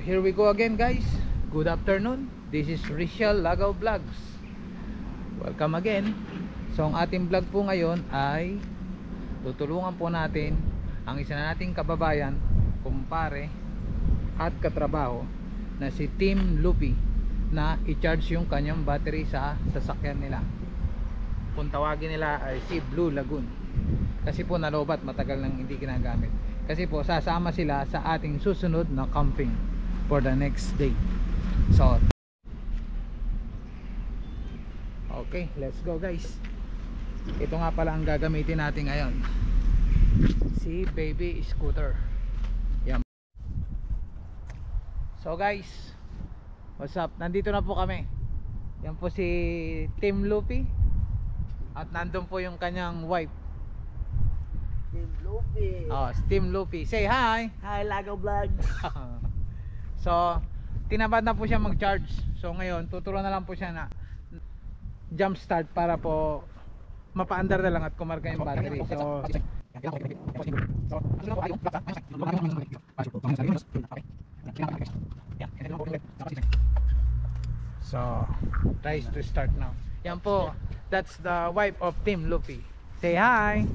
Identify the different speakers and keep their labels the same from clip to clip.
Speaker 1: here we go again guys. Good afternoon. This is Rishal Lagaw Vlogs. Welcome again. So ang ating vlog po ngayon ay tutulungan po natin ang isa nating kababayan, kumpare at katrabaho na si Team Lupi na i-charge yung kanyang battery sa sasakyan nila. Kung tawagin nila ay si Blue Lagoon. Kasi po nalobat, matagal nang hindi ginagamit. Kasi po sasama sila sa ating susunod na camping for the next day. So okay, let's go guys. Ito nga pala ang gagamitin natin ngayon, si baby scooter. Yan. So guys, what's up? Nandito na po kami. Yan po si Team Lupi. At nandun po yung kanyang wife,
Speaker 2: Team Lupi.
Speaker 1: oh, Team Lupi. Say hi.
Speaker 2: Hi, Lagaw Vlogs.
Speaker 1: So tinamad na po siya mag-charge. So ngayon tuturuan na lang po siya na jump start para po mapaandar na lang at kumarga yung battery. So tries to start now. Yan po, that's the wife of Team Lupi. Say hi.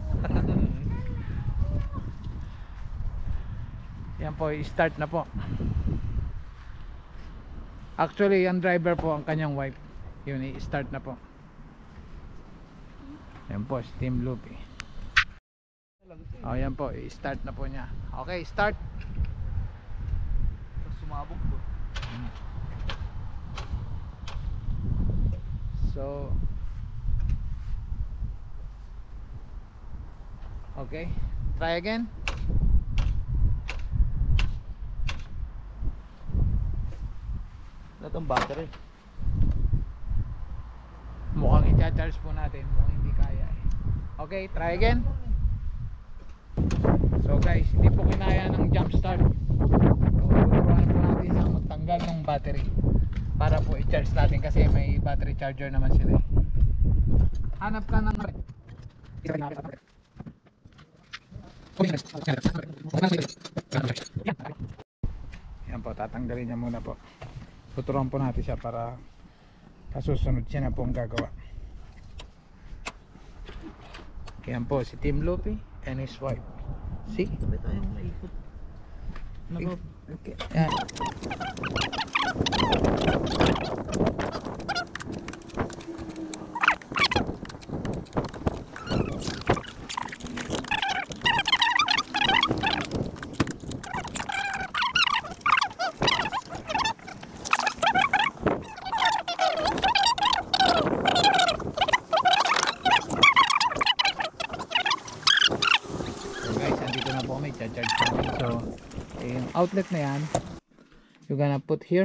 Speaker 1: Yan po, start na po. Actually, yung driver po ang kanyang wife. Yun, i-start na po. Yan po, si Team Lupi. Oh, yan po, i-start na po niya. Okay, start.
Speaker 2: Sumabog po.
Speaker 1: So okay, try again.
Speaker 2: Wala tong battery.
Speaker 1: Mukhang i-charge po natin, mukhang hindi kaya eh. Okay, try again. So guys, hindi po kinaya ng jump start. So tuturuan po natin sa magtanggal ng battery para po i-charge natin kasi may battery charger naman sila eh. Hanap ka ng yan po, tatanggalin niya muna po. Tuturuan po natin siya para kasusunod siya na po ang gagawa. Yan po si Team Lupi and his wife. See?
Speaker 2: Sabay tayong maikot.
Speaker 1: Okay. Yan. Charge namin. So yung outlet na yan you're gonna put here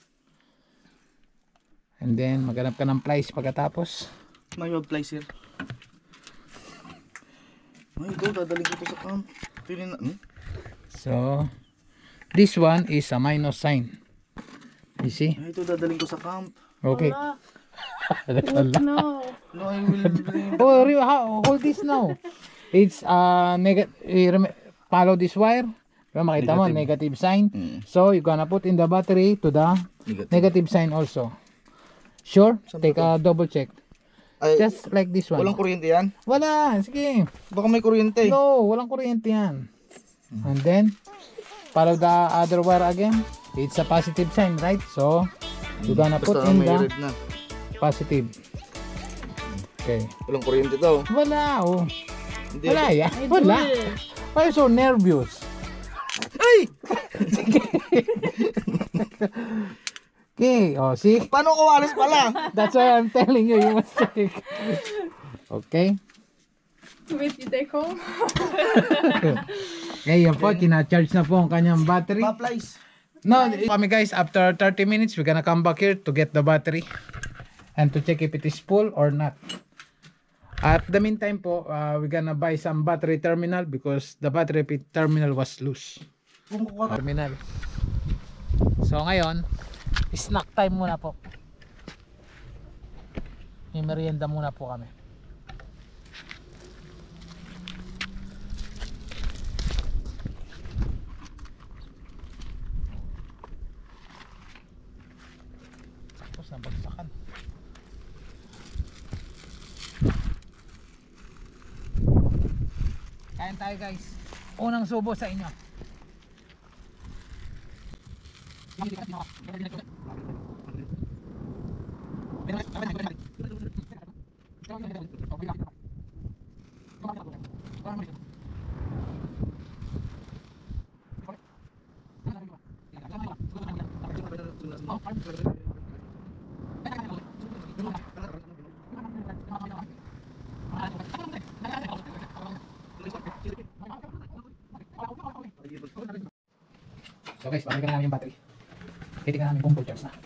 Speaker 1: and then maghanap ka ng plies pagkatapos.
Speaker 2: May mag-plies sir. Ay, ito dadaling ko to sa camp.
Speaker 1: So this one is a minus sign, you see.
Speaker 2: Ay, ito dadaling ko sa camp.
Speaker 1: Okay.
Speaker 2: No, I will bring.
Speaker 1: Hold this now. It's follow this wire. Pero makita mo, negative sign. So, you're gonna put in the battery to the negative sign also. Sure? Take a double check.
Speaker 2: Ay,
Speaker 1: just like this one.
Speaker 2: walang kuryente yan?
Speaker 1: Wala, sige.
Speaker 2: Baka may kuryente.
Speaker 1: No, walang kuryente yan. And then, follow the other wire again. It's a positive sign, right? So, you're gonna put
Speaker 2: Basta
Speaker 1: in
Speaker 2: may
Speaker 1: the
Speaker 2: red na.
Speaker 1: positive. Okay.
Speaker 2: Walang kuryente daw.
Speaker 1: Wala, oh.
Speaker 2: Hindi.
Speaker 1: Wala yan. Wala. Why are you so nervous?
Speaker 2: Ay!
Speaker 1: Okay, oh, see?
Speaker 2: Paano ko alas pala?
Speaker 1: That's why I'm telling you, you must check. Okay.
Speaker 3: Wait, you take home?
Speaker 1: Okay, yan po, kina-charge na po ang kanyang battery.
Speaker 2: Pa-plies.
Speaker 1: No, kami guys, after 30 minutes, we're gonna come back here to get the battery and to check if it is full or not. At the meantime po, we're gonna buy some battery terminal because the battery terminal was loose. Terminal. So ngayon, snack time muna po. May merienda muna po kami. lakad. Kain tayo guys. Unang subo sa inyo. So guys, pakinggan na namin yung battery. Titingnan namin kung full charge na.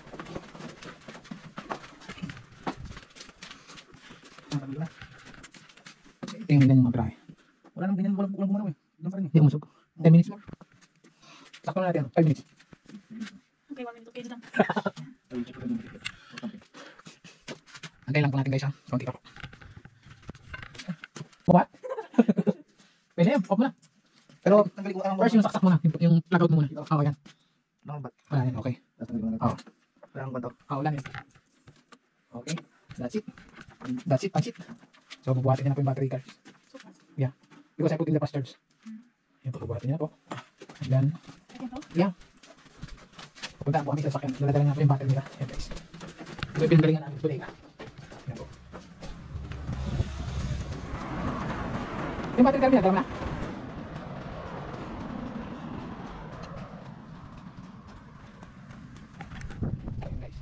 Speaker 1: Tingnan din yung mga brahe.
Speaker 2: Wala nang ganyan, walang gumanaw eh. Ilan pa rin eh.
Speaker 1: Hindi umusog. 10 minutes more. Sakto na natin. 5 minutes.
Speaker 3: Okay, 1 minute. Okay lang.
Speaker 1: Antay lang po natin guys ha. Konti pa po. What? Pwede yun. Off mo na. Pero
Speaker 2: Tanggalin ko ang
Speaker 1: first yung saksak muna. Yung plug out muna. Oo yan.
Speaker 2: Lambat.
Speaker 1: Wala yan. Okay.
Speaker 2: Tanggalin ko na.
Speaker 1: Oo.
Speaker 2: Wala akong bato.
Speaker 1: Oo, wala yan. Okay. That's it. That's it. That's it. So bubuhatin niya na po yung battery guys. Yeah. Because I put in the fast charge. Yan po. Bubuhatin niya na po. Yan. Yeah. Pupuntaan po kami sa sakyan. Daladala niya po yung battery nila. Yan guys. Ito yung pinagalingan namin. Bodega. Yan po. Yung battery terminal, dalawa na. Ayun guys.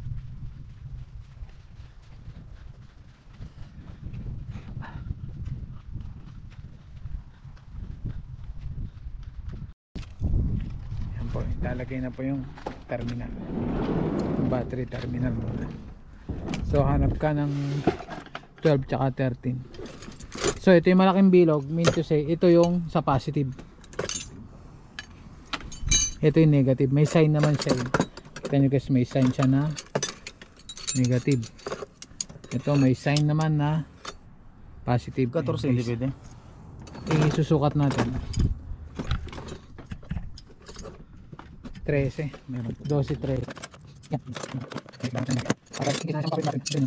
Speaker 1: Yan po, ilalagay na po yung terminal. Yung battery terminal muna. So hanap ka ng 12 tsaka 13. So ito yung malaking bilog, mean to say ito yung sa positive, ito yung negative. May sign naman siya eh. Kita nyo guys, may sign siya na negative. Ito may sign naman na positive.
Speaker 2: 14 hindi pwede.
Speaker 1: Isusukat natin. 13 meron, 12, 13. Yan. Para kita natin papel natin.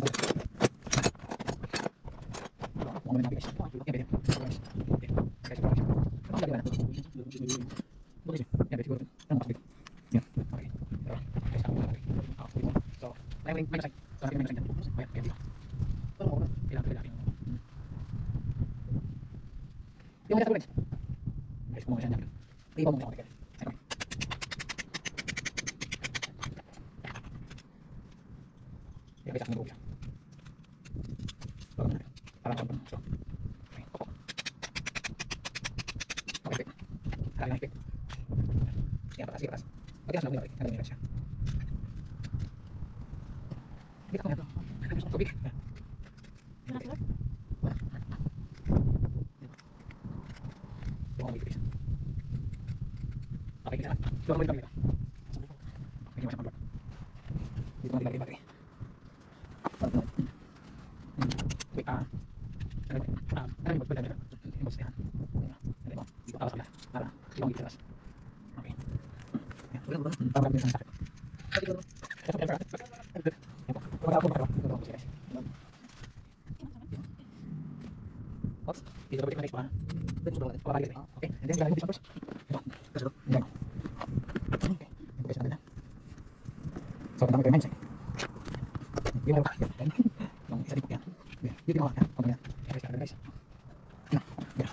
Speaker 1: So, kita pakai mindset. Gila ba? Yung isa dito yan. Dito mo yan. Pag yan. Guys, guys. Ya.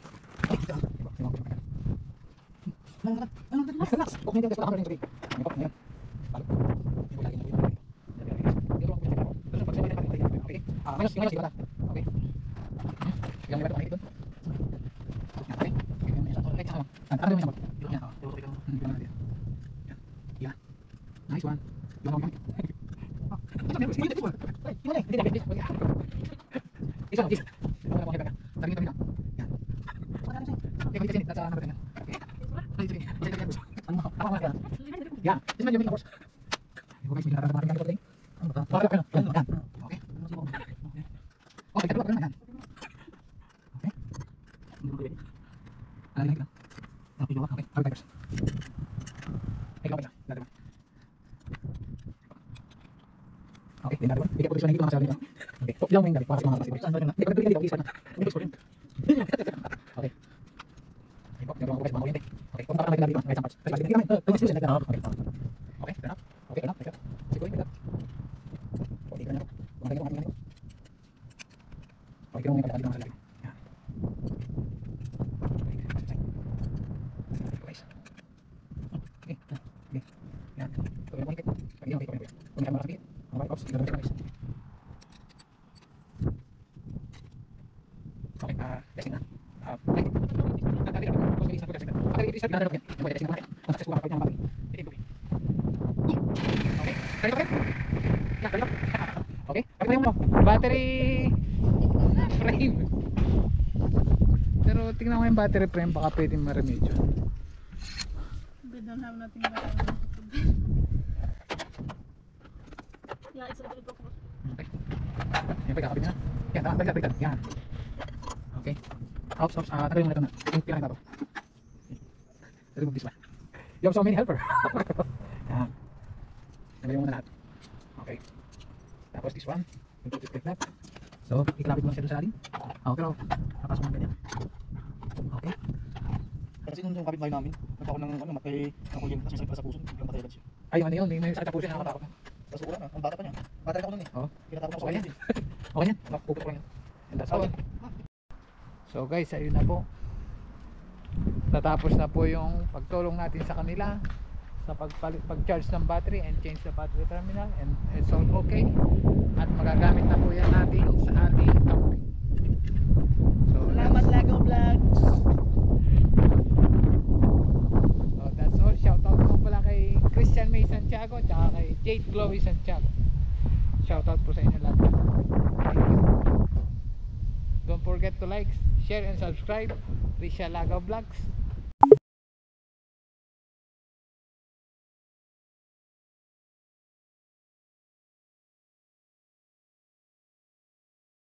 Speaker 1: Okay, guys, wala ka rin sa dito. Ano pa? Yan. Yung lagi na po yun. Okay. Minus, yung minus, di ba? Okay. Yung may bato, doon. Okay. Ano yung isang? Yan. Nice one. Yung mga Okay, Bigyan po ito dito mga sabi dito. Okay. So, ilang mo yung gabi. Para sa mga kasi.
Speaker 2: Saan ba rin na?
Speaker 1: Hindi, pag dito, isa na.
Speaker 2: Ang gusto ko rin.
Speaker 1: Okay. Okay po, meron ako mga kuryente. Okay, kung baka natin dito, may isang parts. Sige, sige namin. Sige, sige, okay. Okay, turn up. Okay, turn up. Sige, sige, wait, wait. Okay, turn up. Okay, turn up. Okay, turn up. Dito sa labi. Yan. Okay, guys. Okay, okay. Yan. So, yung kunyente. Okay, okay, okay. Kung may kamera sa tingin. Okay, oops, dito naman siya, guys. Okay, testing na. Okay. Okay, pakita mo battery frame. Pero tingnan ko yung battery frame, baka pwedeng maremedyo.
Speaker 3: We don't have nothing but yeah, it's a little bit of
Speaker 1: Okay. Yan, pagkakapit na. Yan, tama, baliktad. Yan. Okay. Oops, oops. Tagay mo na ito na. Yung pinakita to. Remove this one. You have so many helper. Yan. Tagay mo na lahat. Okay. Tapos this one. You put it like that. So, iklapit mo na siya doon sa atin. Okay, pero napasok mo ganyan. Okay.
Speaker 2: Kasi nung kapitbahay namin, nagkakaroon ng ano, matay ng kuryente, tapos may sakit pala sa puso, biglang patay agad siya.
Speaker 1: Ay, ano yun? May sakit sa puso, nakakatakot na.
Speaker 2: Tapos wala na, ang bata pa niya. Bata rin ako nun eh.
Speaker 1: Oo.
Speaker 2: Pinatapos ako sa
Speaker 1: Okay yan.
Speaker 2: kuryente.
Speaker 1: Okay yan. Mapuput ko yan. And that's all. So guys, ayun na po. Natapos na po yung pagtulong natin sa kanila sa pag-charge ng battery and change the battery terminal, and it's all okay. At magagamit na po yan natin sa ating company. So
Speaker 3: Salamat Lago Vlogs.
Speaker 1: So that's all. Shoutout po pala kay Christian May Santiago at kay Jade Chloe Santiago. Shoutout po sa inyo lahat. Thank you. Don't forget to like, share and subscribe. Risha Lago Vlogs.